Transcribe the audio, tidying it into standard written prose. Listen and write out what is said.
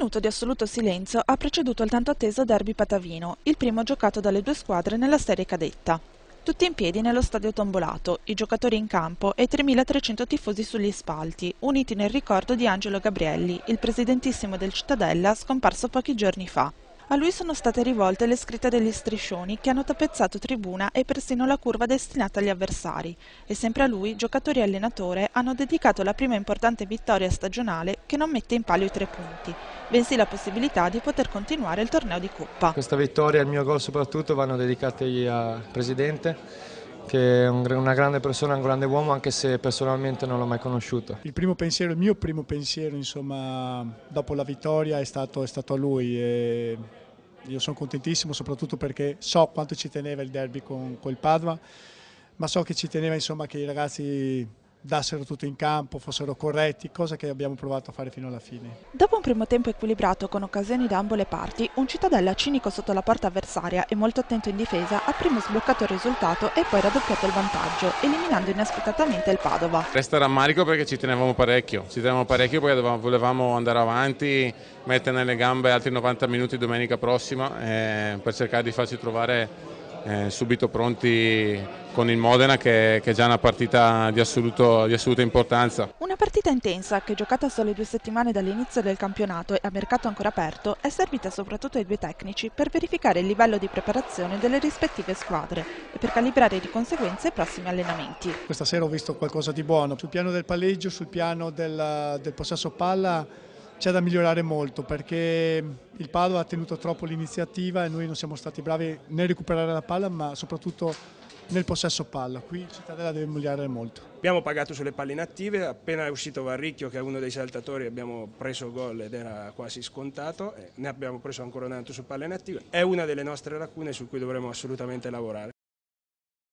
minuto di assoluto silenzio ha preceduto il tanto atteso derby patavino, il primo giocato dalle due squadre nella serie cadetta. Tutti in piedi nello stadio tombolato, i giocatori in campo e 3.300 tifosi sugli spalti, uniti nel ricordo di Angelo Gabrielli, il presidentissimo del Cittadella scomparso pochi giorni fa. A lui sono state rivolte le scritte degli striscioni che hanno tappezzato tribuna e persino la curva destinata agli avversari, e sempre a lui giocatori e allenatore hanno dedicato la prima importante vittoria stagionale che non mette in palio i 3 punti, bensì la possibilità di poter continuare il torneo di Coppa. Questa vittoria e il mio gol soprattutto vanno dedicati al Presidente, che è una grande persona, un grande uomo, anche se personalmente non l'ho mai conosciuto. Il mio primo pensiero, insomma, dopo la vittoria è stato a lui. E io sono contentissimo soprattutto perché so quanto ci teneva il derby con il Padova, ma so che ci teneva, insomma, che i ragazzi dassero tutto in campo, fossero corretti, cosa che abbiamo provato a fare fino alla fine. Dopo un primo tempo equilibrato con occasioni da ambo le parti, un Cittadella cinico sotto la porta avversaria e molto attento in difesa ha prima sbloccato il risultato e poi raddoppiato il vantaggio, eliminando inaspettatamente il Padova. Resta rammarico perché ci tenevamo parecchio perché volevamo andare avanti, mettere nelle gambe altri 90 minuti domenica prossima per cercare di farci trovare subito pronti con il Modena, che è già una partita di assoluta importanza. Una partita intensa che, giocata a sole 2 settimane dall'inizio del campionato e a mercato ancora aperto, è servita soprattutto ai due tecnici per verificare il livello di preparazione delle rispettive squadre e per calibrare di conseguenza i prossimi allenamenti. Questa sera ho visto qualcosa di buono. Sul piano del palleggio, sul piano del possesso palla c'è da migliorare molto, perché il Padova ha tenuto troppo l'iniziativa e noi non siamo stati bravi nel recuperare la palla, ma soprattutto nel possesso palla. Qui il Cittadella deve migliorare molto. Abbiamo pagato sulle palle inattive, appena è uscito Varricchio, che è uno dei saltatori, abbiamo preso gol ed era quasi scontato, ne abbiamo preso ancora un altro su palle inattive. È una delle nostre lacune su cui dovremo assolutamente lavorare.